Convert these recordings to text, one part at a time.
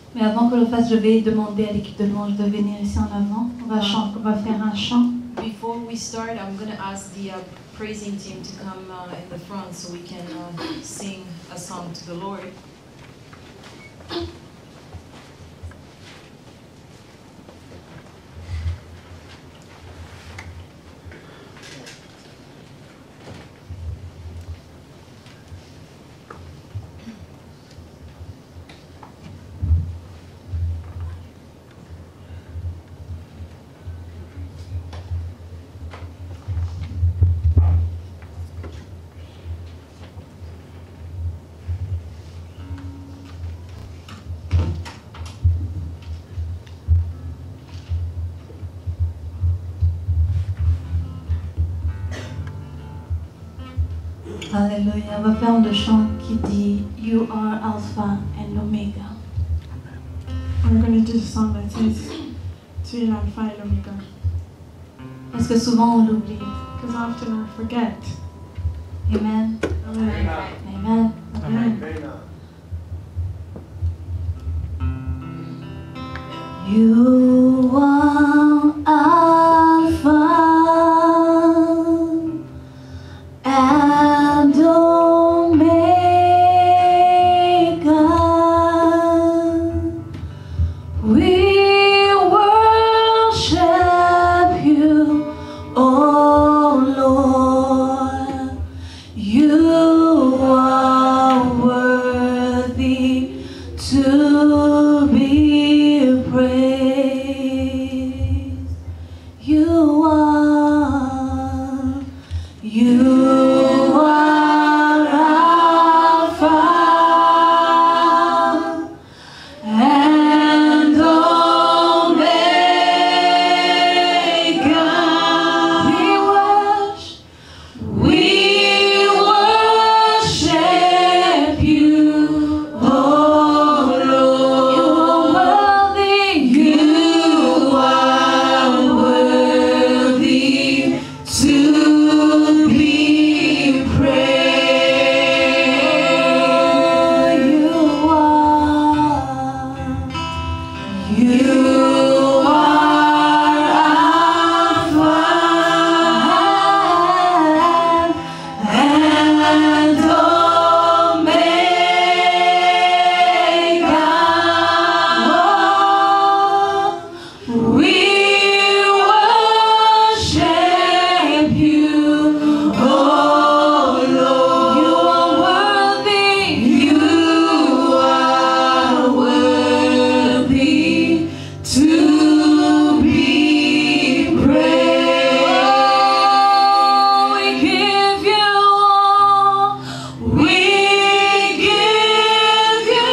Mais avant qu'on le fasse, je vais demander à l'équipe de louange de venir ici en avant. On va faire un chant. Before we start, I'm going to ask the praising team to come in the front so we can sing a song to the Lord. Alléluia. On va faire le chant qui dit You are Alpha and Omega. I'm going to do a song that says Tu es l'alpha et l'oméga. Parce que souvent on l'oublie. Because often I forget. Amen. Amen. Amen. Amen. You are Alpha and Omega. We worship you, oh Lord. You are worthy to be praised. You are Alpha and Omega. We worship you, oh Lord. You are worthy to be praised. You are Alpha and Omega. We worship you, oh Lord. You are worthy. You are worthy to be praised. We give you all. We give you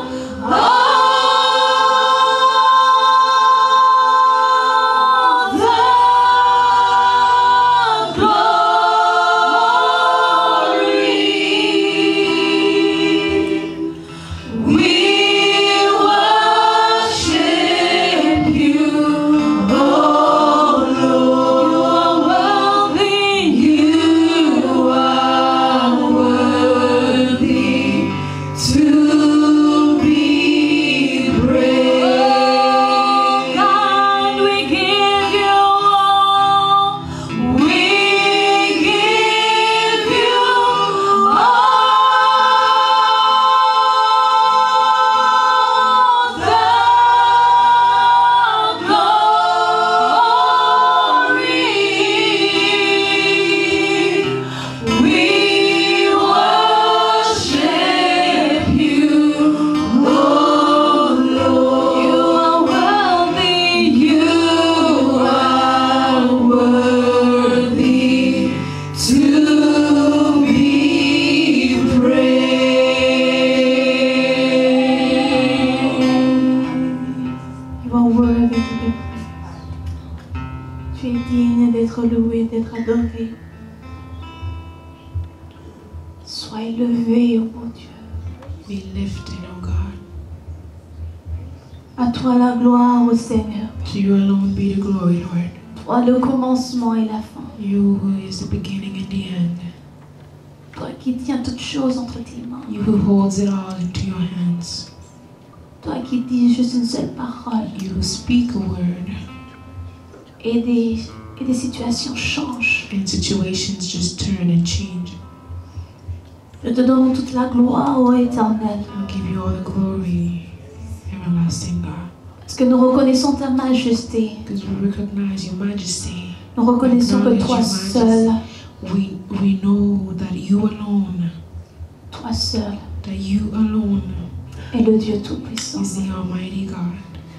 all the glory. We worship you, oh Lord. You are worthy to be praised. God, we give you all. We give you all the glory. We worship you, oh Lord. You are worthy. You are worthy to be praised. You are worthy to be praised. Tu es digne d'être loué, d'être adoré. Sois élevé, oh mon Dieu. Be lifted, O God. À toi la gloire, ô Seigneur. To you alone be the glory, Lord. Toi le commencement et la fin. You who is the beginning and the end. Toi qui tiens toutes choses entre tes mains. You who holds it all into your hands. Toi qui dis juste une seule parole. You who speak a word. Et des situations changent. And situations just turn and change. Nous te donnons toute la gloire, ô Éternel. I'll give you all the glory, everlasting God. Parce que nous reconnaissons ta majesté. Because we recognize your majesty. Nous reconnaissons que toi seul, We know that you alone, toi seul, that you alone est le Dieu Tout-Puissant. is the Almighty God.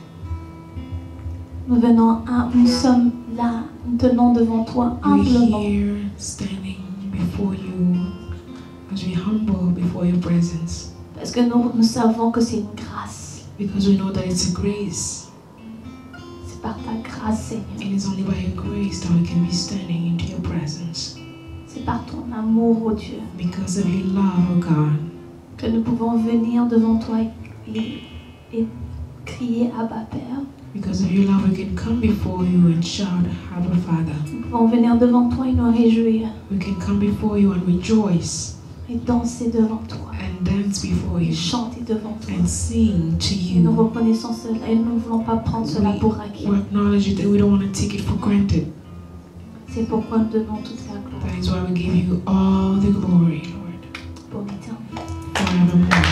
Nous sommes là, nous tenons devant toi We're humblement. here standing before you as we humble before your presence. Parce que nous savons que c'est une grâce. Because we know that it's a grace. C'est par ta grâce, Seigneur. It is only by your grace that we can be standing into your presence. C'est par ton amour, ô Dieu, Because of your love, oh God, que nous pouvons venir devant toi et crier Abba Père. because of your love, we can come before you and shout, Abba Father. Nous pouvons venir devant toi et nous réjouir We can come before you and rejoice et danser devant toi and dance before et you chanter devant toi. and sing to Et nous you. reconnaissons cela et nous ne voulons pas prendre cela pour acquis. We acknowledge it and we don't want to take it for granted. C'est pourquoi nous donnons toute la gloire That is why we give you all the glory, Lord, pour l'éternité. forevermore.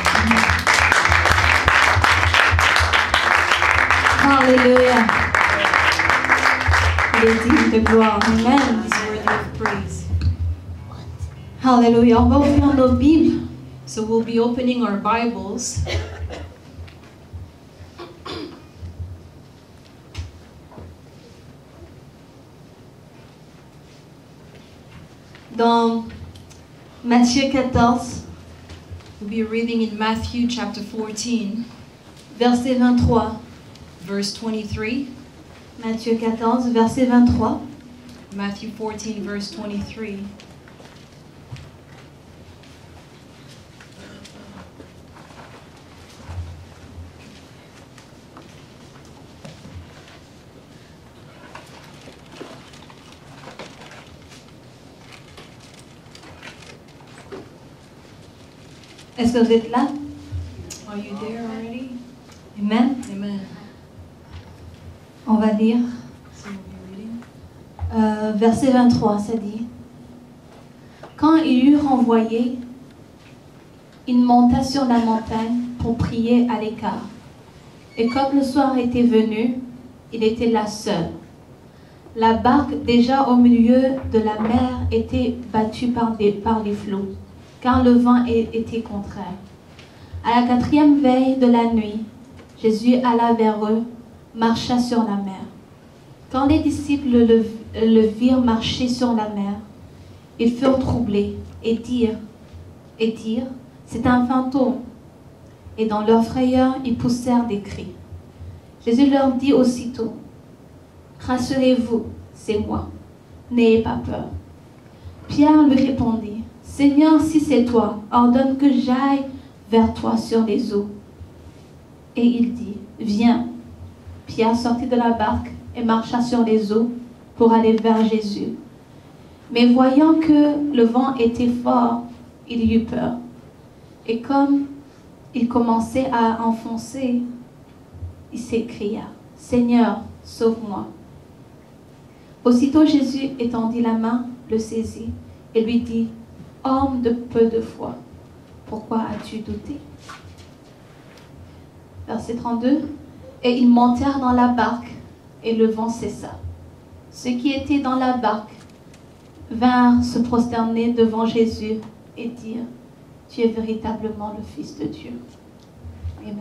Alléluia. Il est digne de gloire. Amen. He's worthy of praise. Alléluia. On va ouvrir nos Bibles. So we'll be opening our Bibles Dans Matthieu 14, We'll be reading in Matthew chapter 14, verset 23. verse 23. Matthieu 14, verset 23. Matthew 14, verse 23. Est-ce que vous êtes là? Are you there already? Amen. Amen. On va lire. So we'll be reading. Verset 23, ça dit: Quand il eut renvoyé, il monta sur la montagne pour prier à l'écart. Et comme le soir était venu, il était là seul. La barque, déjà au milieu de la mer, était battue par les flots, car le vent était contraire. À la 4e veille de la nuit, Jésus alla vers eux, marcha sur la mer. Quand les disciples le virent marcher sur la mer, ils furent troublés et dirent, c'est un fantôme. Et dans leur frayeur, ils poussèrent des cris. Jésus leur dit aussitôt, rassurez-vous, c'est moi, n'ayez pas peur. Pierre lui répondit, Seigneur, si c'est toi, ordonne que j'aille vers toi sur les eaux. Et il dit, viens. Pierre sortit de la barque et marcha sur les eaux pour aller vers Jésus. Mais voyant que le vent était fort, il eut peur. Et comme il commençait à enfoncer, il s'écria, Seigneur, sauve-moi. Aussitôt Jésus étendit la main, le saisit et lui dit, homme de peu de foi, pourquoi as-tu douté? Verset 32. Et ils montèrent dans la barque, et le vent cessa. Ceux qui étaient dans la barque vinrent se prosterner devant Jésus et dire, tu es véritablement le Fils de Dieu. Amen.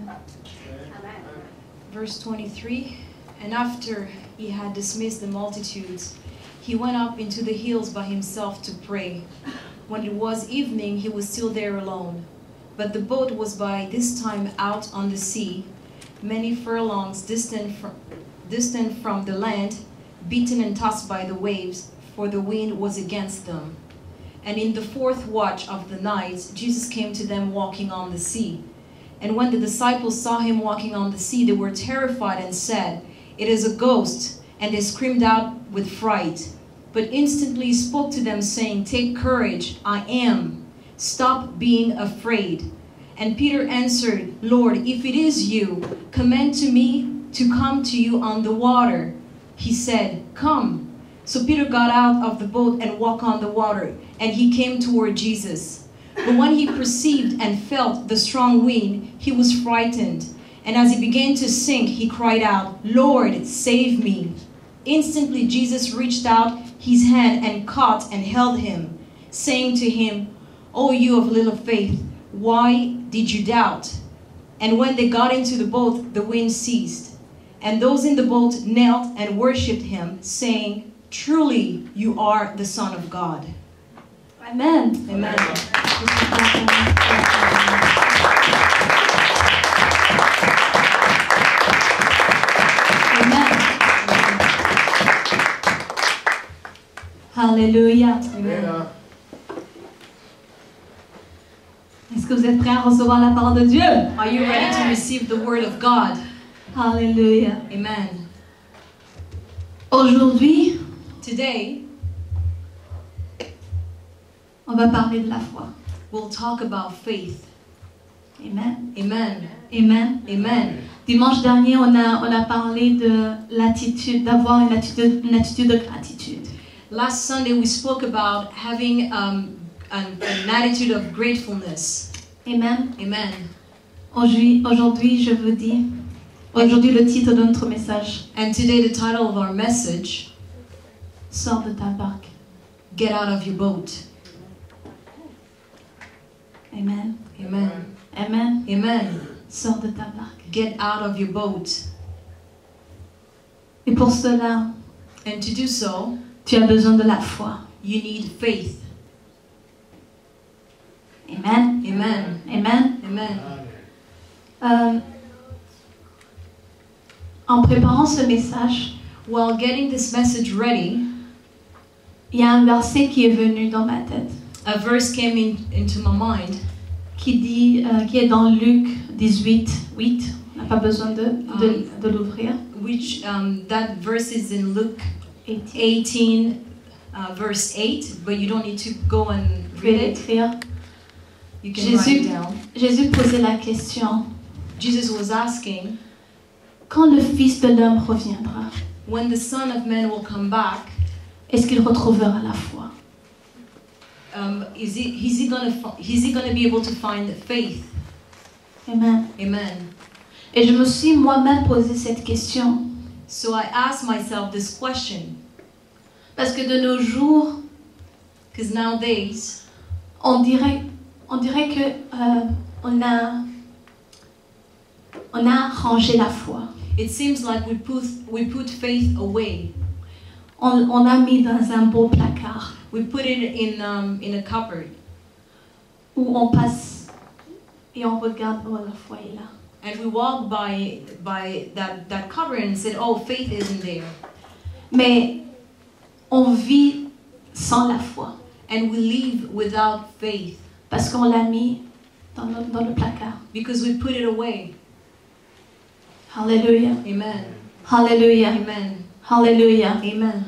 Verse 23. And after he had dismissed the multitudes, he went up into the hills by himself to pray. When it was evening, he was still there alone. But the boat was by this time out on the sea, many furlongs distant from the land, beaten and tossed by the waves, for the wind was against them. And in the 4th watch of the night, Jesus came to them walking on the sea. And when the disciples saw him walking on the sea, they were terrified and said, it is a ghost, and they screamed out with fright. But instantly he spoke to them, saying, take courage, I am. Stop being afraid. And Peter answered, Lord, if it is you, command to me to come to you on the water. He said, come. So Peter got out of the boat and walked on the water, and he came toward Jesus. But when he perceived and felt the strong wind, he was frightened. And as he began to sink, he cried out, Lord, save me. Instantly Jesus reached out his hand and caught and held him, saying to him, O you of little faith, why did you doubt? And when they got into the boat, the wind ceased. And those in the boat knelt and worshipped him, saying, truly you are the Son of God. Amen. Amen. Amen. Alléluia. Amen. Est-ce que vous êtes prêts à recevoir la parole de Dieu? Are you ready to receive the word of God? Alléluia. Amen. Aujourd'hui, Today, on va parler de la foi. we'll talk about faith. Amen. Amen. Amen. Amen. Dimanche dernier, on a parlé de l'attitude, d'avoir une attitude de gratitude. Last Sunday, we spoke about having an attitude of gratefulness. Amen. Amen. Aujourd'hui, je vous dis, aujourd'hui le titre de notre message, And today, the title of our message, sors de ta barque. Get Out of Your Boat. Amen. Amen. Amen. Amen. Sors de ta barque. Get out of your boat. Et pour cela, And to do so, tu as besoin de la foi. you need faith. Amen. Amen. Amen. Amen. En préparant ce message, While getting this message ready, il y a un verset qui est venu dans ma tête, a verse came into my mind, qui est dans Luc 18, 8. On n'a pas besoin de l'ouvrir. which that verse is in Luke 18. 18, verse 8, but you don't need to go and Je vais read it. l'écrire. You can write it down. Jésus posait la question, Jesus was asking, quand le Fils de l'homme reviendra, when the Son of Man will come back, est-ce qu'il retrouvera la foi? is he gonna be able to find faith? Amen. Amen. Et je me suis moi-même posé cette question. So I asked myself this question, Parce que de nos jours, because nowadays on dirait que on a rangé la foi. it seems like we put faith away. On a mis dans un beau placard We put it in a cupboard, où on passe et on regarde, oh, la foi est là. and we walk by that cupboard and said, "Oh, faith isn't there." Mais on vit sans la foi And we live without faith parce qu'on l'a mis dans le placard. because we put it away. Alléluia. Amen. Alléluia. Amen. Alléluia. Amen.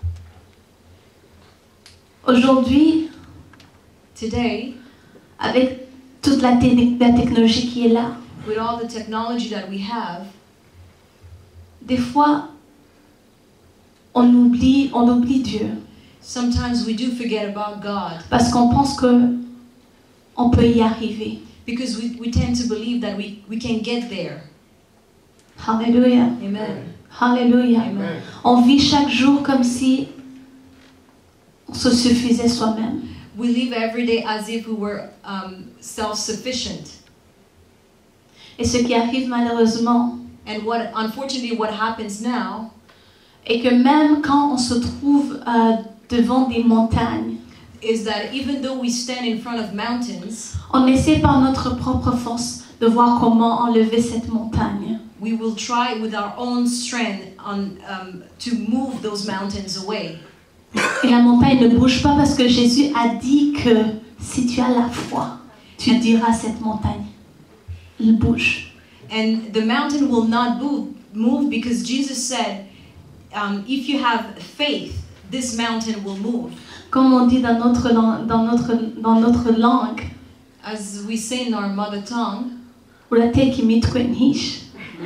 Aujourd'hui, Today, avec toute la technologie qui est là, with all the technology that we have, des fois, on oublie Dieu sometimes we do forget about God parce qu'on pense que on peut y arriver. because we tend to believe that we can get there. Alléluia. Amen. Alléluia. Amen. On vit chaque jour comme si on se suffisait soi-même. We live every day as if we were self-sufficient. Et ce qui arrive malheureusement And unfortunately, what happens now est que même quand on se trouve devant des montagnes, is that even though we stand in front of mountains, on essaie par notre propre force de voir comment enlever cette montagne. we will try with our own strength to move those mountains away. Et la montagne ne bouge pas parce que Jésus a dit que si tu as la foi, tu diras à cette montagne, il bouge. And the mountain will not move because Jesus said, if you have faith, this mountain will move. Comme on dit dans notre langue, as we say in our mother tongue, Ulate kimit kwenish.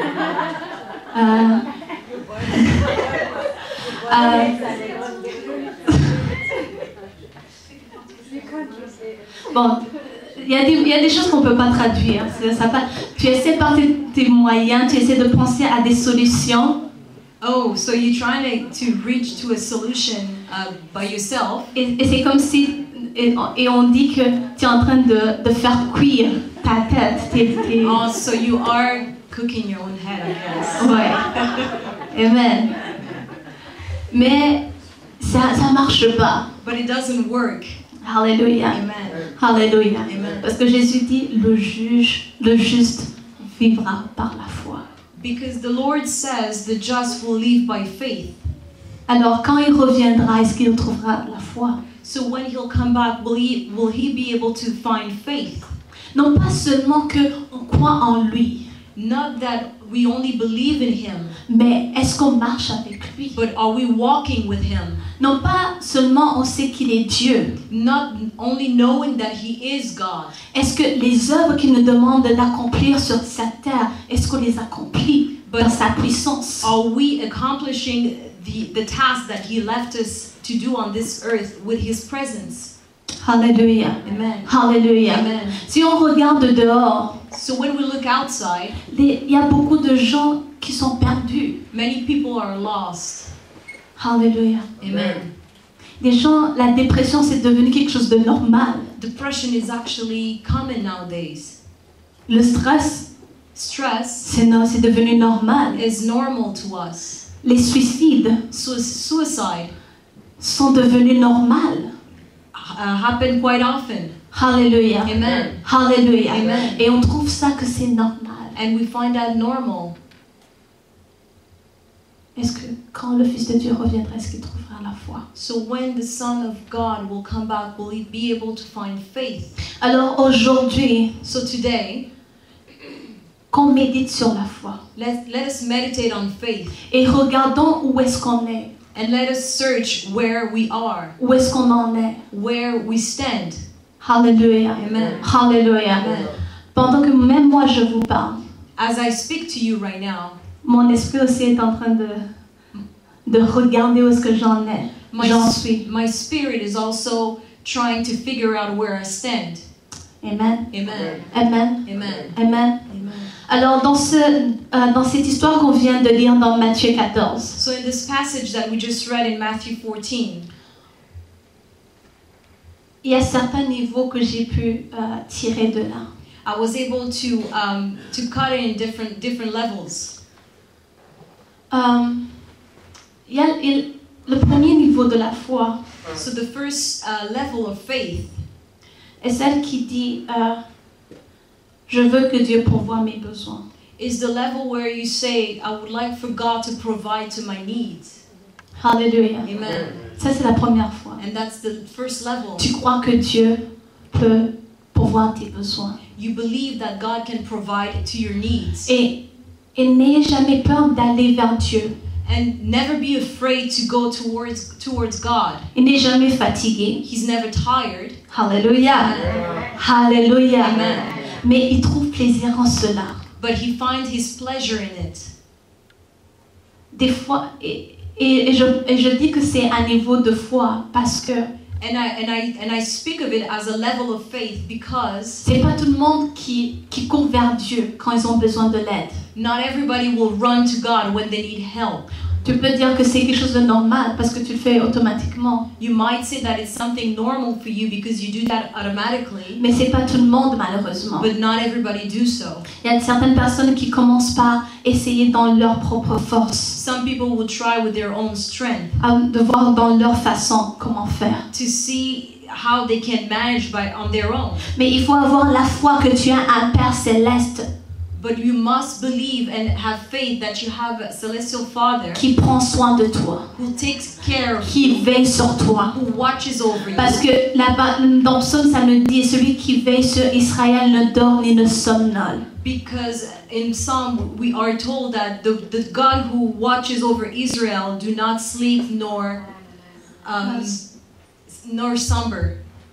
Bon, il y a des choses qu'on ne peut pas traduire. Tu essaies par tes moyens, tu essaies de penser à des solutions. oh, so you're trying to reach to a solution by yourself. Et c'est comme si, et on dit que tu es en train de faire cuire ta tête. Oh, so you are cooking your own head, I guess. Ouais. Amen. Mais ça marche pas. But it doesn't work. Alléluia. Amen. Alléluia. Amen. Parce que Jésus dit, le juste vivra par la foi. Because the Lord says the just will live by faith. Alors quand il reviendra, est-ce qu'il trouvera la foi? So when he'll come back, will he be able to find faith? Non pas seulement qu'on croit en lui, Not that we only believe in him, mais est-ce qu'on marche avec lui? but are we walking with him? Non pas seulement on sait qu'il est Dieu. Not only knowing that he is God. Est-ce que les œuvres qu'il nous demande d'accomplir sur cette terre, est-ce qu'on les accomplit dans sa puissance? Are we accomplishing the task that he left us to do on this earth with his presence? Alléluia. Amen. Alléluia. Amen. Si on regarde dehors, So when we look outside, il y a beaucoup de gens qui sont perdus. many people are lost. Alléluia. Amen. Les gens, la dépression, c'est devenu quelque chose de normal. Depression is actually common nowadays. Le stress, Stress c'est devenu normal. is normal to us. Les suicides Suicide sont devenus normaux. happen quite often. Alléluia. Amen. Alléluia. Amen. Et on trouve ça que c'est normal. And we find that normal. Est-ce que quand le Fils de Dieu reviendra, est-ce qu'il trouvera la foi? So when the Son of God will come back, will he be able to find faith? Alors aujourd'hui, So today, qu'on médite sur la foi let us meditate on faith et regardons où est-ce qu'on est, and let us search where we are, où est-ce qu'on en est. where we stand. Alléluia. Amen. Alléluia. Amen. Pendant que même moi je vous parle, As I speak to you right now, mon esprit aussi est en train de regarder où est-ce que j'en suis. my spirit is also trying to figure out where I stand. Amen. Amen. Amen. Amen. Amen. Amen. Alors dans cette histoire qu'on vient de lire dans Matthieu 14, So in this passage that we just read in Matthew 14, il y a certains niveaux que j'ai pu tirer de là. I was able to cut it in different levels. Il y a le premier niveau de la foi So the first level of faith est celle qui dit je veux que Dieu pourvoie mes besoins. is the level where you say, I would like for God to provide to my needs. Alléluia. Amen. Ça c'est la première fois. And that's the first level. Tu crois que Dieu peut pourvoir tes besoins. You believe that God can provide to your needs. Et n'ayez jamais peur d'aller vers Dieu. And never be afraid to go towards God. Il n'est jamais fatigué. He's never tired. Alléluia. Alléluia. Amen. Mais il trouve plaisir en cela. But he finds his pleasure in it. Des fois, et je dis que c'est un niveau de foi parce que And I speak of it as a level of faith because c'est pas tout le monde qui court vers Dieu quand ils ont besoin de l'aide. not everybody will run to God when they need help. Tu peux dire que c'est quelque chose de normal parce que tu le fais automatiquement. You might say that it's something normal for you because you do that automatically, Mais c'est pas tout le monde malheureusement. but not everybody do so. Il y a certaines personnes qui commencent par essayer dans leur propre force, Some people will try with their own strength de voir dans leur façon comment faire. to see how they can manage on their own. Mais il faut avoir la foi que tu as un Père céleste But you must believe and have faith that you have a celestial Father qui prend soin de toi, who takes care of qui you, veille sur toi. who watches over you. Parce que là-bas, dans le psaume, ça nous dit, celui qui veille sur Israël ne dort ni ne somnole. Because in Psalm we are told that the God who watches over Israel do not sleep nor slumber.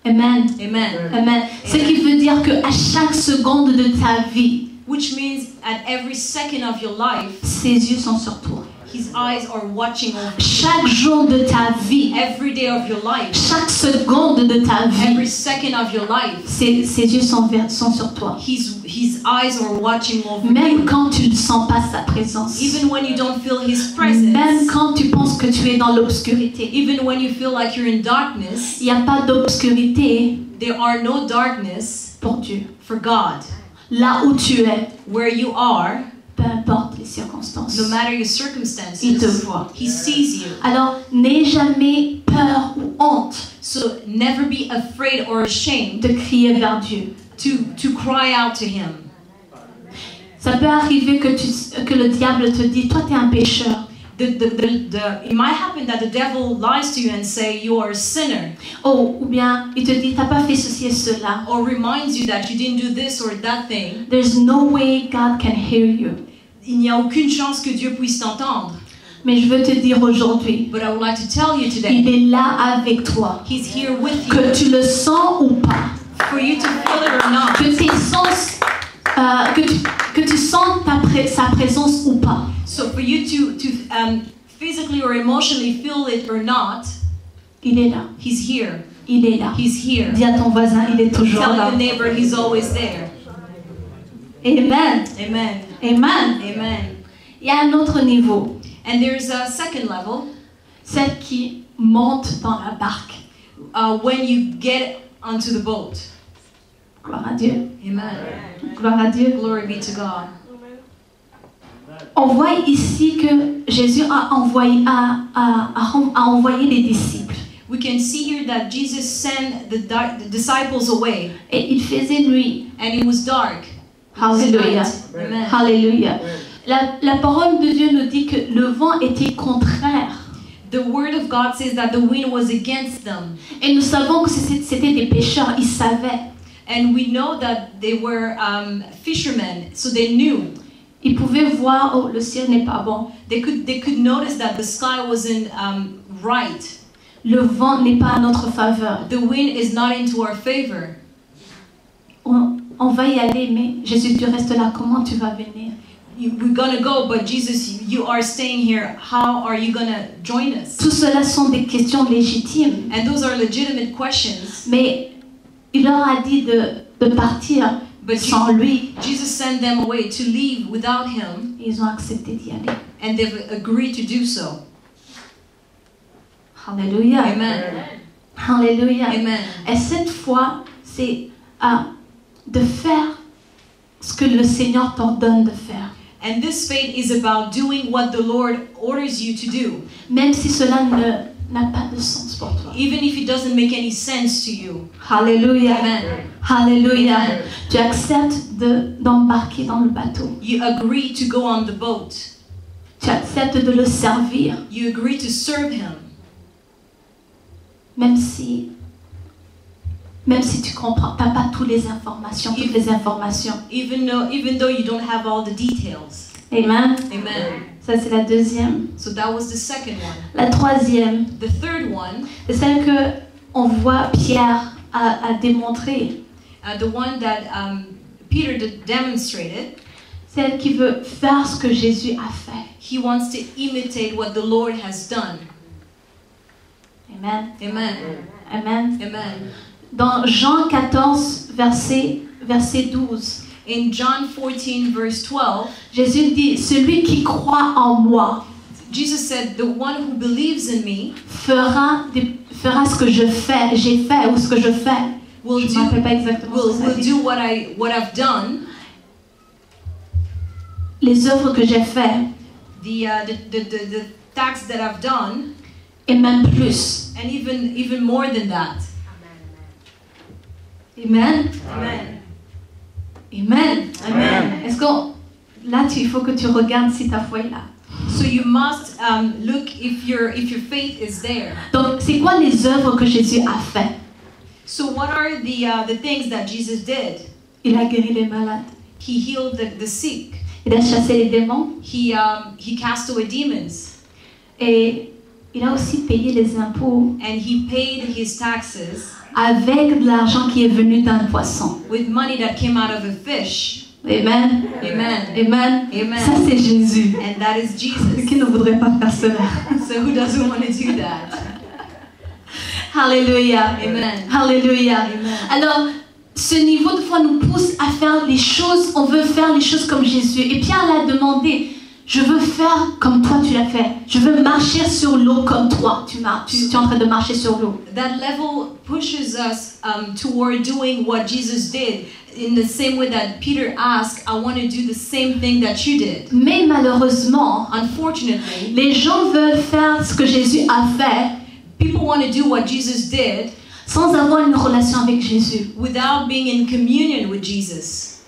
Amen. Amen. Amen. Ce qui veut dire qu'à chaque seconde de ta vie, Which means at every second of your life, ses yeux sont sur toi. his eyes are watching over you. Chaque jour de ta vie, Every day of your life, chaque seconde de ta every vie, second of your life, ses yeux sont sur toi. his eyes are watching over Même you. quand tu ne sens pas sa présence. Even when you don't feel his Même presence, quand tu penses que tu es dans l'obscurité. even when you feel like you're in darkness, Il n'y a pas d'obscurité there are no darkness pour Dieu. for God. Là où tu es, Where you are, peu importe les circonstances, no matter your il te circumstances, voit. he sees you. Alors, n'aie jamais peur ou honte So never be afraid or ashamed de crier vers Dieu. to cry out to him. Ça peut arriver que le diable te dise, toi tu es un pécheur. It might happen that the devil lies to you and say you are a sinner, Oh, ou bien il te dit, t'as pas fait ceci et cela. or reminds you that you didn't do this or that thing. There's no way God can hear you. Il n'y a aucune chance que Dieu puisse t'entendre. Mais je veux te dire aujourd'hui, But I would like to tell you il today, est là avec toi. he's here with you. Que tu le sens ou pas. For you to feel it or not. Que tes sens, que tu sens sa présence ou pas. So for you to physically or emotionally feel it or not, Il est là. he's here. Il est là. He's here. Dis à ton voisin, il est toujours Tell là. your neighbor he's always there. Amen. Amen. Amen. Amen. Il y a un autre niveau. And there's a second level, Celle qui monte dans la barque. when you get onto the boat. Gloire à Dieu. Amen. Gloire à Dieu. Glory be to God. On voit ici que Jésus a envoyé les disciples. We can see here that Jesus sent the disciples away, Et il faisait nuit. and it was dark. Alléluia. Amen. Alléluia. La parole de Dieu nous dit que le vent était contraire. The word of God says that the wind was against them. Et nous savons que c'était des pêcheurs. Ils savaient. And we know that they were fishermen, so they knew. Ils pouvaient voir, oh, le ciel n'est pas bon. They could notice that the sky wasn't right. Le vent n'est pas à notre faveur. The wind is not into our favor. On va y aller, mais Jésus, tu restes là. Comment tu vas venir? We're gonna go, but Jesus, you are staying here. How are you gonna join us? Tout cela sont des questions légitimes. And those are legitimate questions. Mais il leur a dit de partir But sans lui. Jesus sent them away to leave without him, Ils ont accepté d'y aller. and they've agreed to do so. Alléluia. Amen. Alléluia. Amen. Et cette fois, c'est de faire ce que le Seigneur t'ordonne de faire. And this faith is about doing what the Lord orders you to do, Même si cela n'a pas de sens pour toi. even if it doesn't make any sense to you. Alléluia. Amen. Alléluia. Amen. Tu acceptes d'embarquer dans le bateau. You agree to go on the boat. Tu acceptes de le servir. You agree to serve him, Même si tu comprends, tu n'as pas toutes les informations. even though you don't have all the details. Amen. Amen. Ça, c'est la deuxième. So that was the second one. La troisième, The third one, c'est celle que on voit Pierre a démontré. the one that Peter demonstrated, Celle qui veut faire ce que Jésus a fait. he wants to imitate what the Lord has done. Amen. Amen. Amen. Amen. Dans Jean 14, verset 12, In John 14, verse 12, Jésus dit, celui qui croit en moi Jesus said, "The one who believes in me fera ce que j'ai fait ou ce que je fais. will Je ne me rappelle pas exactement ce que ça will dit. do what I've done, Les œuvres que j'ai faites, the tasks that I've done, et même plus. and even more than that." Amen. Amen. Amen. Amen. Est-ce que là, il faut que tu regardes si ta foi est là. So you must look if your faith is there. Donc, c'est quoi les œuvres que Jésus a fait? So what are the things that Jesus did? Il a guéri les malades. He healed the sick. Il a chassé les démons. He cast away demons, Et il a aussi payé les impôts and he paid his taxes avec de l'argent qui est venu d'un poisson. with money that came out of a fish. Amen. Amen. Amen. Amen. Ça, c'est Jésus. And that is Jesus. Qui ne voudrait pas faire cela? So who doesn't want to do that? Alléluia. Amen. Alléluia. Amen. Alors, ce niveau de foi nous pousse à faire les choses, on veut faire les choses comme Jésus. Et Pierre l'a demandé, je veux faire comme toi tu l'as fait. Je veux marcher sur l'eau comme toi. Tu es en train de marcher sur l'eau. That level pushes us toward doing what Jesus did. In the same way that Peter asked, I want to do the same thing that you did. Mais malheureusement, Unfortunately, les gens veulent faire ce que Jésus a fait people want to do what Jesus did sans avoir une relation avec Jésus. without being in communion with Jesus.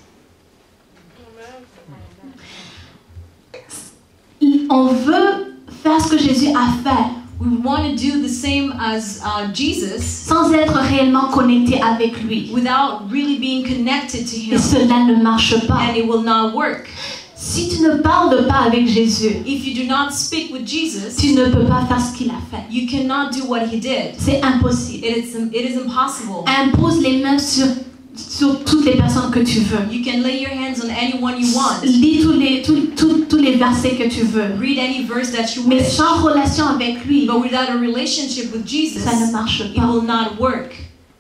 On veut faire ce que Jésus a fait We want to do the same as Jesus sans être réellement connecté avec lui. without really being connected to Et him, cela ne marche pas. and it will not work. Si tu ne parles pas avec Jésus, If you do not speak with Jesus, tu ne peux pas faire ce qu'il a fait. you cannot do what he did. C'est impossible. It is impossible. Impose les mains sur toutes les personnes que tu veux. You can lay your hands on anyone you want. Lis tous les versets que tu veux. Read any verse that you Mais wish. sans relation avec lui, But without a relationship with Jesus, ça ne marche it pas. will not work.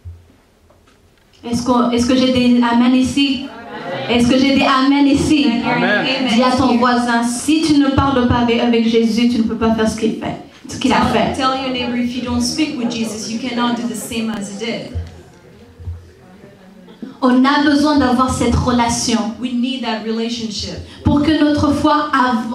Est-ce que j'ai des amen ici? Est-ce que j'ai des amen ici? Amen. Dis à ton voisin, si tu ne parles pas avec Jésus, tu ne peux pas faire ce qu'il fait, ce qu'il a fait. Tell your neighbor, if you don't speak with Jesus, you cannot do the same as he did. On a besoin d'avoir cette relation We need that relationship. pour que notre foi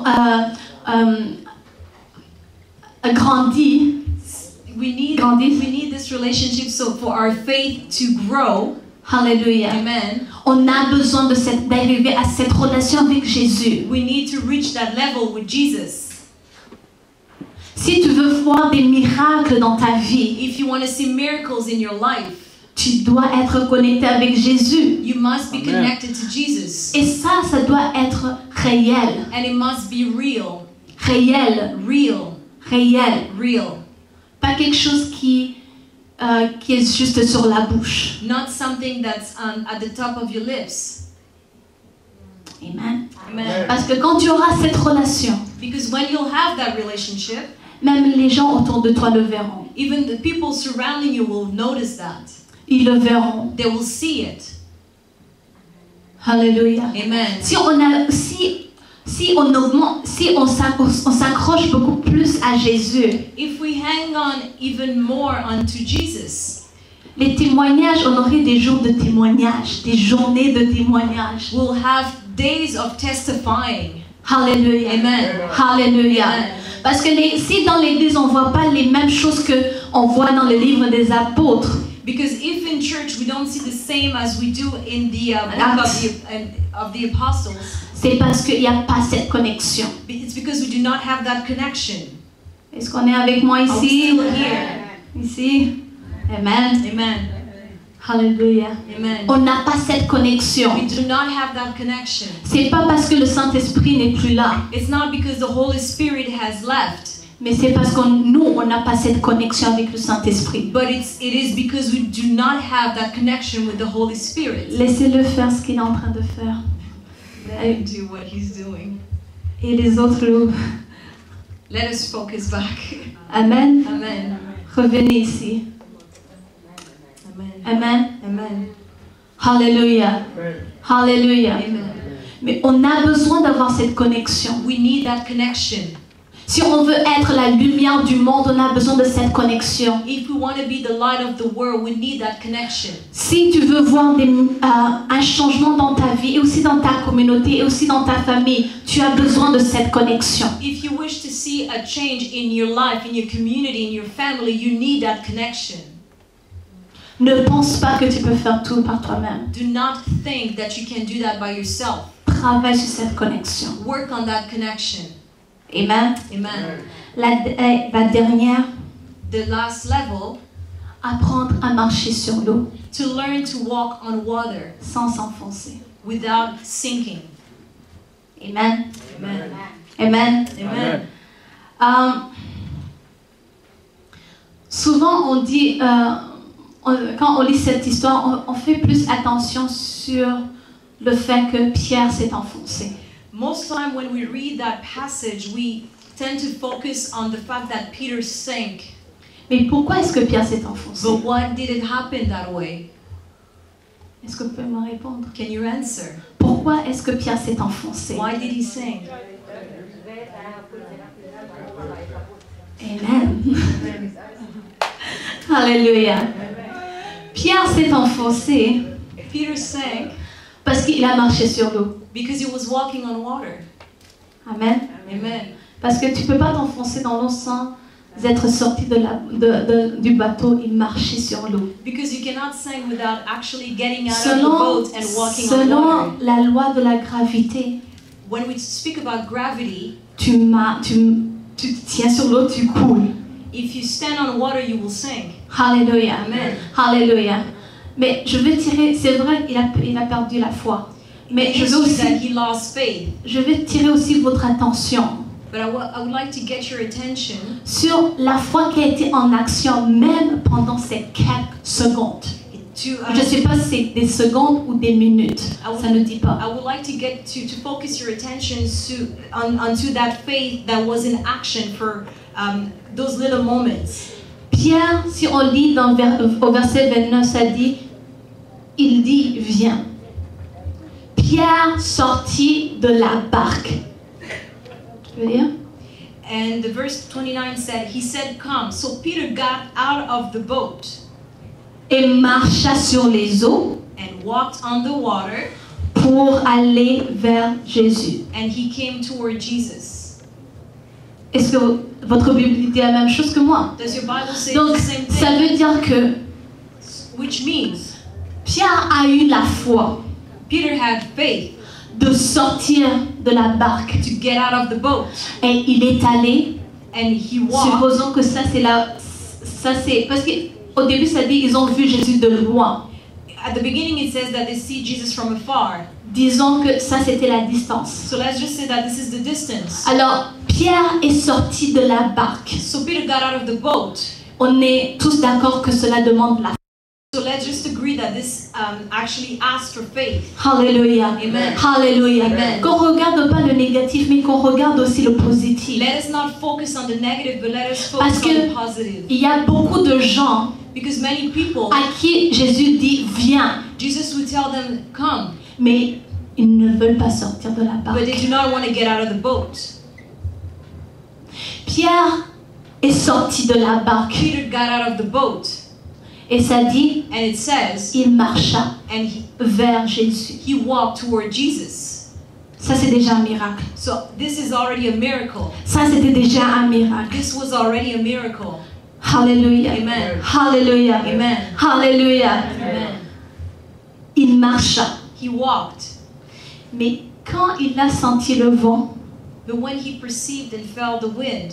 grandisse. We need this relationship so for our faith to grow. Hallelujah. Amen. On a besoin d'arriver à cette relation avec Jésus. We need to reach that level with Jesus. Si tu veux voir des miracles dans ta vie, If you want to see miracles in your life, tu dois être connecté avec Jésus. you must be connected to Jesus. Et ça doit être réel. And it must be real. Réel. Real. Réel. Real. Pas quelque chose qui est juste sur la bouche. Not something that's at the top of your lips. Amen. Amen. Parce que quand tu auras cette relation, Because when you'll have that relationship, même les gens autour de toi le verront. even the people surrounding you will notice that. Ils le verront. They will see it. Alléluia. Amen. Si on augmente, si on s'accroche beaucoup plus à Jésus, If we hang on even more onto Jesus, les témoignages, on aurait des jours de témoignages, des journées de témoignages. we'll have days of testifying. Alléluia. Amen. Alléluia. Amen. Parce que si dans l'église on voit pas les mêmes choses que on voit dans le livre des apôtres, Because if in church we don't see the same as we do in the book of the apostles, c'est parce qu'il n'y a pas cette connexion. it's because we do not have that connection. Est-ce qu'on est avec moi Are we ici? still here? Ici. Amen. Amen. Alléluia. Amen. On n'a pas cette connexion. We do not have that connection. C'est pas parce que le Saint-Esprit n'est plus là, It's not because the Holy Spirit has left, mais c'est parce que on n'a pas cette connexion avec le Saint-Esprit. but it is because we do not have that connection with the Holy Spirit. Laissez-le faire ce qu'il est en train de faire. Let him do what he's doing. Et les autres, Let us focus back. Amen. Amen. Revenez ici. Amen. Amen. Amen. Alléluia. Alléluia. Amen. Mais on a besoin d'avoir cette connexion. We need that connection. Si on veut être la lumière du monde, on a besoin de cette connexion. If we want to be the light of the world, we need that connection. Si tu veux voir un changement dans ta vie, et aussi dans ta communauté, et aussi dans ta famille, tu as besoin de cette connexion. If you wish to see a change in your life, in your community, in your family, you need that connection. Ne pense pas que tu peux faire tout par toi-même. Do not think that you can do that by yourself. Travaille sur cette connexion. Work on that connection. Amen. Amen. La dernière, The last level, apprendre à marcher sur l'eau to learn to walk on water sans s'enfoncer. without sinking. Amen. Amen. Amen. Amen. Souvent on dit, quand on lit cette histoire, on fait plus attention sur le fait que Pierre s'est enfoncé. Most time when we read that passage, we tend to focus on the fact that Peter sank. Mais pourquoi est-ce que Pierre s'est enfoncé? But why did it happen that way? Est-ce que vous pouvez me répondre? Can you answer? Pourquoi est-ce que Pierre s'est enfoncé? Why did he sink? Amen. Alléluia. Pierre s'est enfoncé Peter sank parce qu'il a marché sur l'eau. because he was walking on water. Amen. Amen. Parce que tu ne peux pas t'enfoncer dans l'eau sans être sorti du bateau et marcher sur l'eau. Because you cannot sink without actually getting out of the Selon, boat and walking on water. selon la loi de la gravité, When we speak about gravity, tu te tiens sur l'eau, tu coules. if you stand on water, you will sink. Alléluia. Amen. Alléluia. Mais je veux tirer, c'est vrai qu'il a perdu la foi. Mais It's true that he lost faith. je vais tirer aussi votre attention But I would like to get your attention sur la foi qui a été en action même pendant ces quelques secondes. to. Je ne sais pas si c'est des secondes ou des minutes. Ça ne dit pas. I would like to get to focus your attention onto that faith that was in action for those little moments. Pierre, si on lit au verset 29, ça dit, il dit, viens. Pierre sortit de la barque. Tu veux dire? And the verse 29 said, he said, come. So Peter got out of the boat Et marcha sur les eaux and walked on the water, pour aller vers Jésus. and he came toward Jesus. Est-ce que votre Bible dit la même chose que moi? Does your Bible say Donc, the same ça thing? veut dire que Which means Pierre a eu la foi Peter had faith de sortir de la barque. to get out of the boat, Et il est allé, and he walked. supposons que ça c'est, parce qu'au début ça dit, ils ont vu Jésus de loin. At the beginning, it says that they see Jesus from afar. Disons que ça c'était la distance. So let's just say that this is the distance. Alors, Pierre est sorti de la barque. So Peter got out of the boat. On est tous d'accord que cela demande la foi. So let's just agree that this actually asks for faith. Alléluia. Amen. Alléluia. Amen. Qu'on regarde pas le négatif, mais qu'on regarde aussi le positif. Let us not focus on the negative, but let us Parce focus on que the positive. il y a beaucoup de gens Because many people, à qui Jésus dit viens, Jesus would tell them, come, mais ils ne veulent pas sortir de la but they barque. do not want to get out of the boat. Pierre est sorti de la barque Peter got out of the boat, et ça dit and it says, il marcha and vers Jésus. he walked toward Jesus. Ça c'est déjà un miracle. So this is already a miracle. Ça c'était déjà un miracle. This was already a miracle. Alléluia. Amen. Alléluia. Amen. Alléluia. Amen. Il marcha. He walked. Mais quand il a senti le vent, But when he perceived and felt the wind,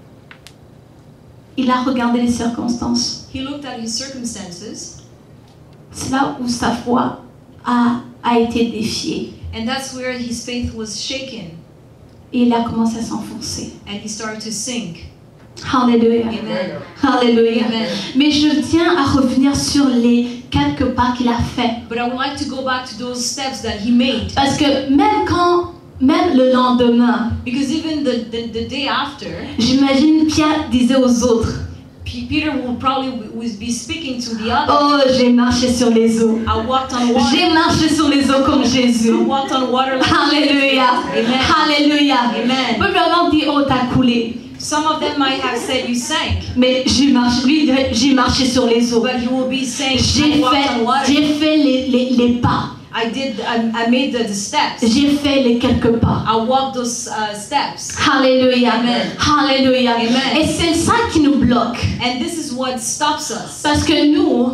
il a regardé les circonstances. he looked at his circumstances, C'est là où sa foi a été défiée. and that's where his faith was shaken, Et il a commencé à s'enfoncer. and he started to sink. Alléluia. Amen. Alléluia. Amen. Mais je tiens à revenir sur les quelques pas qu'il a fait. But I would like to go back to those steps that he made, Parce que même le lendemain, because even the day after, j'imagine Pierre disait aux autres, Peter will probably be speaking to the others. oh, j'ai marché sur les eaux. I walked on water. J'ai marché sur les eaux comme I Jésus. walked on water. Like Alléluia. Amen. Alléluia. Amen. On peut vraiment dire, oh, t'as coulé. Some of them might have said you sank, Mais lui dirait, j'ai marché sur les eaux. but he will be saying I walked on water. J'ai fait les pas. I made the steps. J'ai fait les quelques pas. I walked those steps. Alléluia. Amen. Alléluia. Amen. Et c'est ça qui nous bloque. And this is what stops us. Parce que nous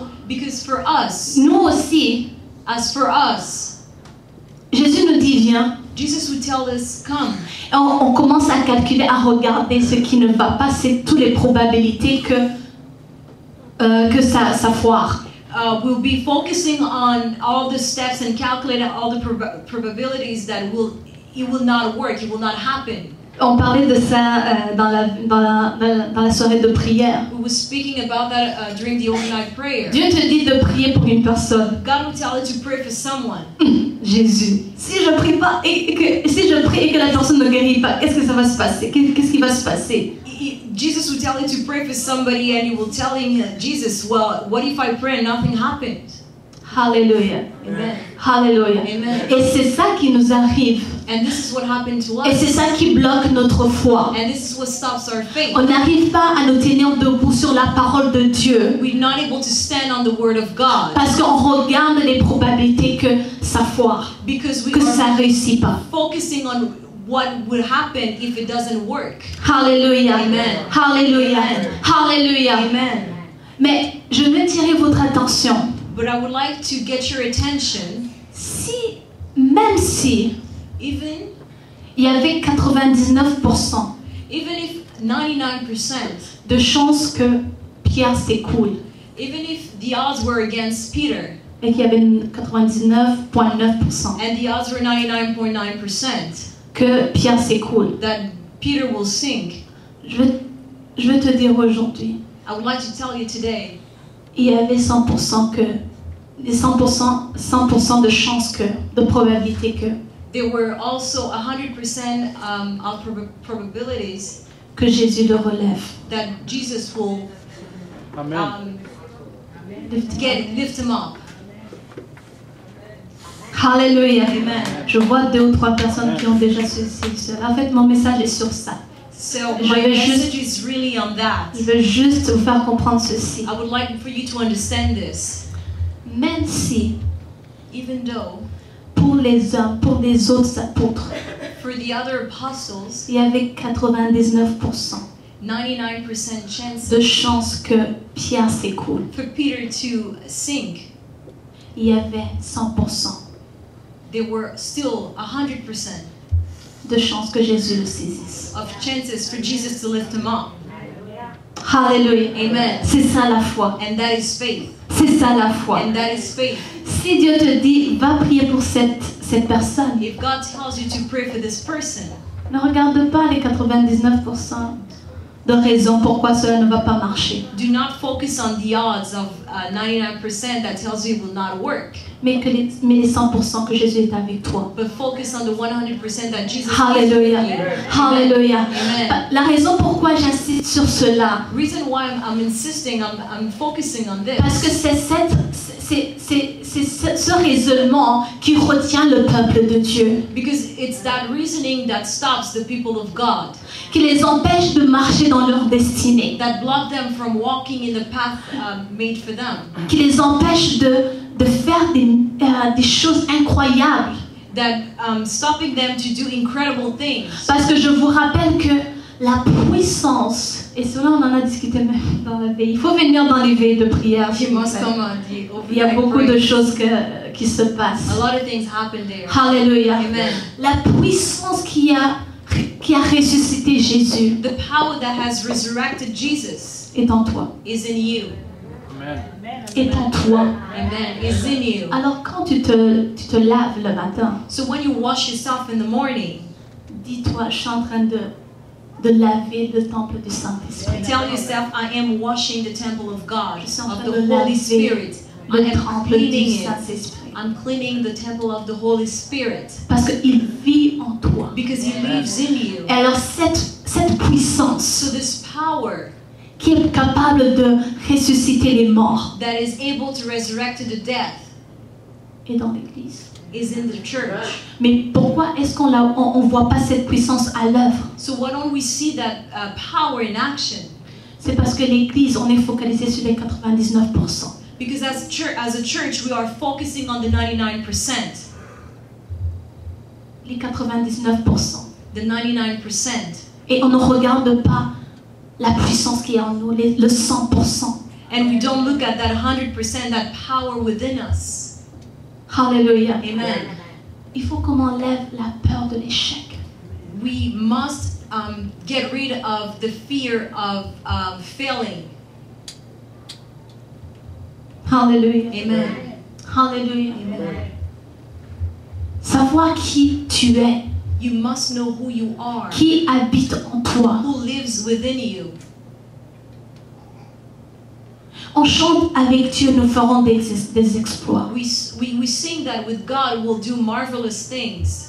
aussi, as for us, Jésus nous dit viens. Jesus would tell us, come. On commence à calculer, à regarder ce qui ne va pas, c'est toutes les probabilités que ça foire. We'll be focusing on all the steps and calculating all the probabilities that it will not work, it will not happen. On parlait de ça dans la soirée de prière. We was speaking about that during the overnight prayer. Dieu te dit de prier pour une personne. God will tell you to pray for someone. Jésus, si je prie pas si je prie et que la personne ne guérit pas, qu'est-ce que ça va se passer? Qu'est-ce qui va se passer? Jesus will tell you to pray for somebody, and you will tell him, Jesus, well, what if I pray and nothing happens? Hallelujah. Amen. Hallelujah. Amen. Et c'est ça qui nous arrive. And this is what happened to Et c'est us. ça qui bloque notre foi. And this is what stops our faith. On n'arrive pas à nous tenir debout sur la parole de Dieu. We're not able to stand on the word of God Parce qu'on regarde les probabilités que ça foire, because we que are ça ne réussit pas. focusing on what would happen if it doesn't work. Hallelujah. Amen. Hallelujah. Amen. Hallelujah. Amen. Mais je veux attirer votre attention. But I would like to get your attention, Même si even il y avait 99% if 99%, de chances que Pierre s'écoule even if the odds were against Peter et qu'il y avait 99,9% and the odds were 99.9% que Pierre s'écoule, that Peter will sink, je veux te dire aujourd'hui, I would like to tell you today, il y avait 100% de chances de probabilité que there were also 100% of probabilities Jésus le relève. that Jesus will Amen. lift him up. Hallelujah. Amen. Je vois 2 ou 3 personnes qui ont déjà saisi cela. En fait, mon message est sur ça. So Je my vais message is really on that. Je veux juste vous faire comprendre ceci. I would like for you to understand this. Même si, Even though pour les hommes, pour les autres apôtres, for the other apostles, il y avait 99% 99% chance de chances que Pierre s'écoule. for Peter to sink, Il y avait 100% there were still 100% de chances que Jésus le saisisse. of chances for Jesus to lift him up. Hallelujah. Amen. C'est ça la foi. And that is faith. C'est ça la foi. And that is faith. Si Dieu te dit, va prier pour cette personne, If God tells you to pray for this person, ne regarde pas les 99% de raisons pourquoi cela ne va pas marcher. do not focus on the odds of 99% that tells you it will not work, Mais les 100% que Jésus est avec toi. but focus on the 100% that Jesus is Hallelujah. with you. Hallelujah. Amen. La raison pourquoi j'insiste sur cela, Reason why I'm insisting, I'm focusing on this, parce que c'est ce raisonnement qui retient le peuple de Dieu, because it's that reasoning that stops the people of God, qui les empêche de marcher dans leur destinée, that block them from walking in the path made for them, qui les empêche de faire des choses incroyables. that stopping them to do incredible things. Parce que je vous rappelle que la puissance, et cela on en a discuté même dans la veille, il faut venir dans les veilles de prière. You s'il vous must plaît. come on the Il y a overnight beaucoup de prayer. choses qui se passent. A lot of things happen there. Alléluia. Amen. La puissance qui a ressuscité Jésus The power that has resurrected Jesus est en toi. is in you. Amen. Est en toi. Amen. Is in you. Alors quand tu te laves le matin, So when you wash yourself in the morning, dis-toi, je suis en train de laver le temple du Saint-Esprit. tell yourself, I am washing the temple of God, Je suis en of train the de Holy laver Spirit. I le am temple du cleaning it. Saint-Esprit. I'm cleaning the temple of the Holy Spirit Parce qu'il vit en toi. because He lives in you. Et alors cette puissance So this power qui est capable de ressusciter les morts that is able to resurrect to the death est dans l'Église. is in the church. Mais pourquoi est-ce qu'on ne voit pas cette puissance à l'œuvre? So why don't we see that power in action? C'est parce que l'Église, on est focalisé sur les 99%. Because as a church, we are focusing on the 99%. Les 99%. The 99%. Et on ne regarde pas la puissance qui est en nous, le 100%. And we don't look at that 100%, that power within us. Hallelujah. Amen. Il faut qu'on enlève la peur de l'échec. We must get rid of the fear of failing. Hallelujah. Amen. Hallelujah. Amen. Savoir qui tu es. You must know who you are, qui habite en toi. who lives within you. On chante avec Dieu, nous ferons des exploits. We sing that with God we'll do marvelous things.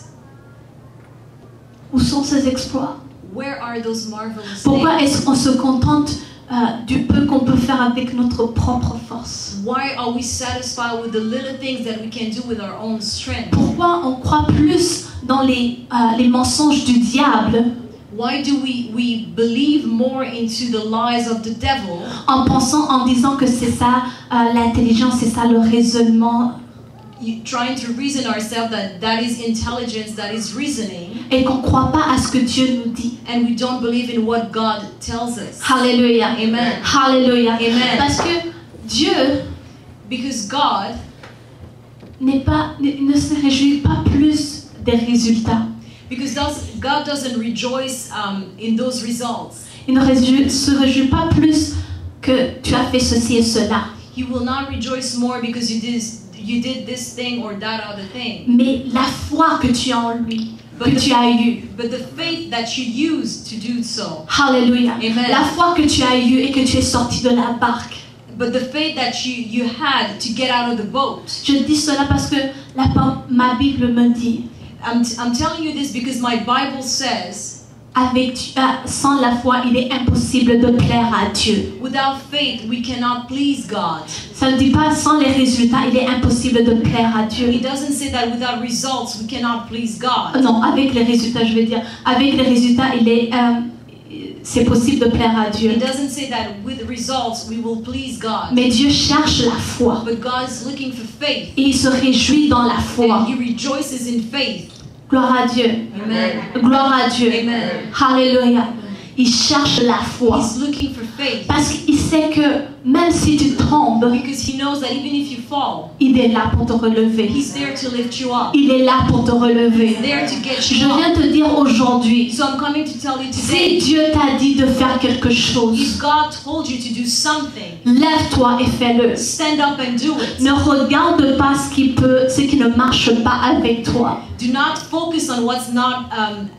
Où sont ces exploits? Where are those marvelous Pourquoi things? est-ce qu'on se contente du peu qu'on peut faire avec notre propre force? Why are we satisfied with the little things that we can do with our own strength? Pourquoi on croit plus dans les mensonges du diable Why do we believe more into the lies of the devil, en disant que c'est ça l'intelligence, c'est ça le raisonnement, trying to reason ourselves that is intelligence, that is reasoning, et qu'on ne croit pas à ce que Dieu nous dit? and we don't believe in what God tells us? Alléluia. Amen. Alléluia. Amen. Parce que Dieu Because God ne se réjouit pas plus des résultats. God doesn't rejoice in those results. Il ne se réjouit pas plus que tu as fait ceci et cela. He will not rejoice more because you did this thing or that other thing. Mais la foi que tu as en lui, que tu as eue. But the faith that you use to do so. Alléluia. Amen. La foi que tu as eue et que tu es sorti de la barque. But the faith that you had to get out of the boat. Je dis cela parce que ma Bible me dit. I'm telling you this because my Bible says, sans la foi, il est impossible de plaire à Dieu. without faith we cannot please God. Ça ne dit pas sans les résultats, il est impossible de plaire à Dieu. It doesn't say that without results we cannot please God. Non, avec les résultats, je veux dire, avec les résultats, c'est possible de plaire à Dieu. It doesn't say that with results we will please God. Mais Dieu cherche la foi. But God is looking for faith. Et il se réjouit dans la foi. And He rejoices in faith. Gloire à Dieu. Amen. Gloire à Dieu. Amen. Alléluia. Il cherche la foi. He's looking for faith. Parce qu'il sait que même si tu tombes, Because He knows that even if you fall, il est là pour te relever. He's there to lift you up. Il est là pour te relever. He's there to get Je you viens up. te dire aujourd'hui, So I'm coming to tell you si today, Dieu t'a dit de faire quelque chose, if God told you to do something, lève-toi et fais-le. stand up and do it. Ne regarde pas ce qui ne marche pas avec toi. Do not focus on what's not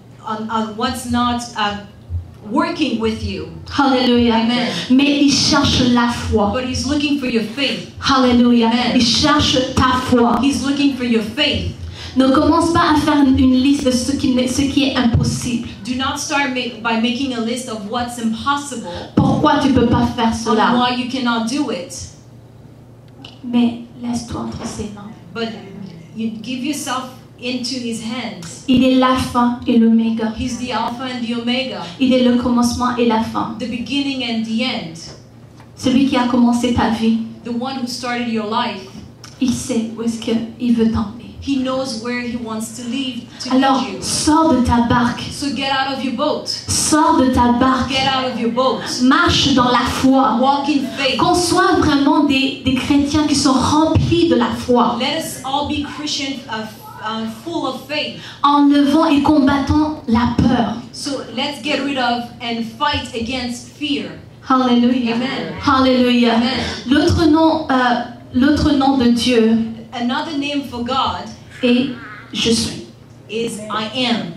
working with you. Alléluia. Amen. Mais il cherche la foi. But He's looking for your faith. Alléluia. Amen. Il cherche ta foi. He's looking for your faith. Ne commence pas à faire une liste de ce qui est impossible. Do not start by making a list of what's impossible, Pourquoi tu ne peux pas faire on cela? why you cannot do it. Mais laisse-toi entre ses mains. But you give yourself into His hands. Il est l'alpha et l'oméga. He's the Alpha and the Omega, Il est le commencement et la fin. the beginning and the end. Celui qui a commencé ta vie, The one who started your life. il sait où est-ce qu'il veut t'emmener. He knows where He wants to lead Alors, you. sors de ta barque. So get out of your boat. Sors de ta barque. Get out of your boat. Marche dans la foi. Walk in faith. Qu'on soit vraiment des chrétiens qui sont remplis de la foi. Let us all be Christians full of faith. Enlevant et combattant la peur. So let's get rid of and fight against fear. Alléluia. Amen. Alléluia. Amen. L'autre nom de Dieu Another name for God est je suis. is I am.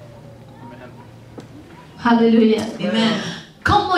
Alléluia. Amen. Quand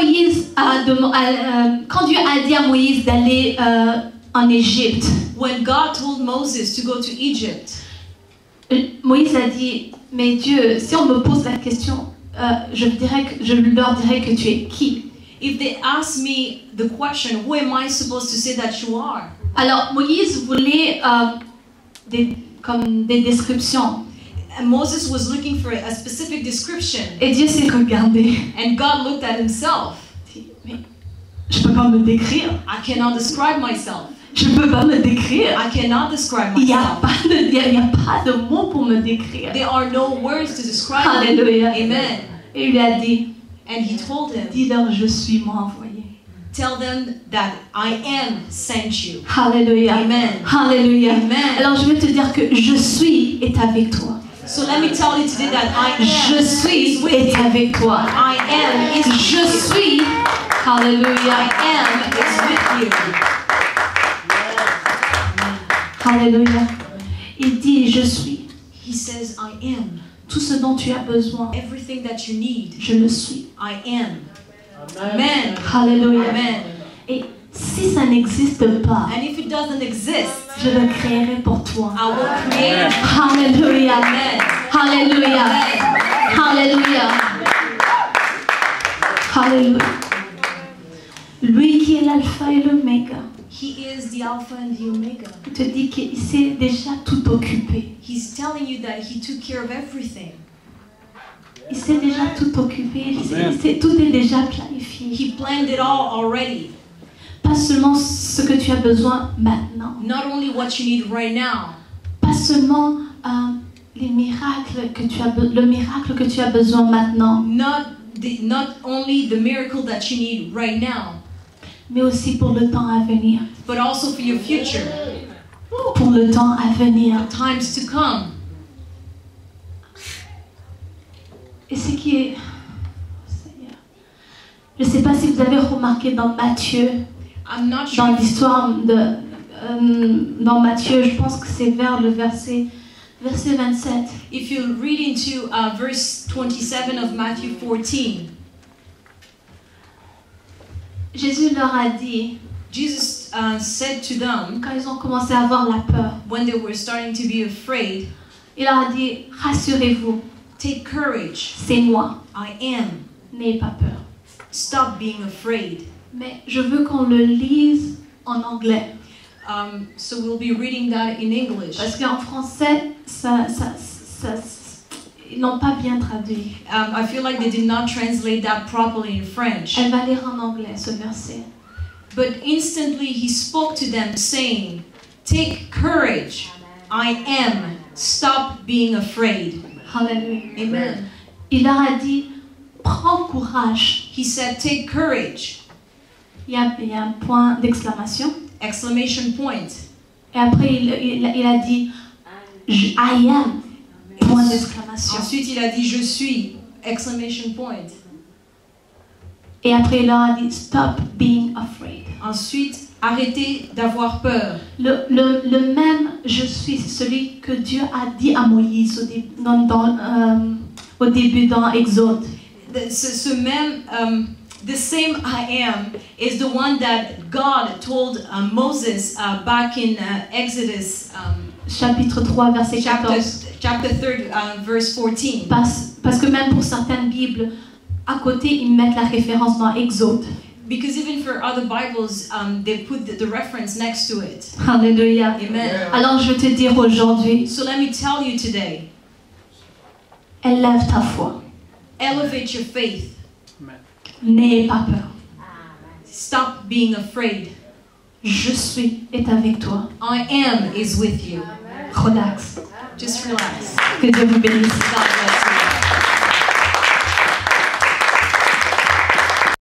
Dieu a dit à Moïse d'aller en Égypte, When God told Moses to go to Egypt, Moïse a dit, mais Dieu, si on me pose la question, je leur dirais que tu es qui? if they ask me the question, who am I supposed to say that you are? Alors Moïse voulait des descriptions. And Moses was looking for a specific description. Et Dieu s'est regardé. And God looked at himself. Mais je peux pas me décrire. I cannot describe myself. Je peux pas me décrire. I cannot describe Il n'y a myself. pas de mots pour me décrire. There are no words to describe me. Alléluia. Amen. Et il lui a dit, And he told him, dis-leur, je suis moi envoyé. tell them that I am sent you. Alléluia. Amen. Alléluia. Amen. Alors je vais te dire que je suis est avec toi. So let me tell you today that I am Je suis is with est you. avec toi. I am is with Je you. suis. Alléluia. I am is with you. Alléluia. Il dit je suis. He says I am. Tout ce dont tu as besoin, Everything that you need, je le suis. I am. Amen. Amen. Alléluia. Amen. Et si ça n'existe pas, And if it doesn't exist, je le créerai pour toi. I will create it. Alléluia. Amen. Alléluia. Alléluia. Alléluia. Lui qui est l'alpha et l'oméga, He is the Alpha and the Omega. il te dit qu'il s'est déjà tout occupé. He's telling you that He took care of everything. Il s'est déjà tout occupé. Amen. Tout est déjà planifié. He planned it all already. Pas seulement ce que tu as besoin maintenant. Not only what you need right now, Pas seulement les miracles que tu as, le miracle que tu as besoin maintenant, not only the miracle that you need right now, mais aussi pour le temps à venir. but also for your future, Pour le temps à venir. times to come. Et ce qui est... Seigneur. Je ne sais pas si vous avez remarqué dans Matthieu, I'm not dans sure. l'histoire de... dans Matthieu, je pense que c'est vers le verset 27. If you read into verse 27 of Matthew 14, Jésus leur a dit, Jesus said to them, quand ils ont commencé à avoir la peur, when they were starting to be afraid, il leur a dit, rassurez-vous, take courage, c'est moi, I am. n'ayez pas peur. Stop being afraid. Mais je veux qu'on le lise en anglais. So we'll be reading that in English. Parce qu'en français, ils n'ont pas bien traduit. I feel like they did not translate that properly in French. Elle va lire en anglais ce verset. But instantly he spoke to them, saying, take courage, I am. Stop being afraid. Alléluia. Amen. Il leur a dit, prends courage. He said, take courage. Il y a un point d'exclamation. Exclamation point. Et après, il a dit, I am. Point d'exclamation. Ensuite, il a dit, je suis. Exclamation point. Et après, il leur a dit, stop being afraid. Ensuite, arrêtez d'avoir peur. Le même je suis, c'est celui que Dieu a dit à Moïse au début dans Exode. Ce même, the same I am is the one that God told Moses back in Exodus Chapitre 3, verset 14. chapter 3, verse 14. Parce que même pour certaines Bibles, à côté, ils mettent la référence dans Exode. Because even for other Bibles, they put the reference next to it. Alléluia. Amen. Alors je vais te dire aujourd'hui, So let me tell you today, élève ta foi. elevate your faith. Amen. N'aie pas peur. Stop being afraid. Je suis est avec toi. I am is with you. Relax. Just relax. Que Dieu vous bénisse. God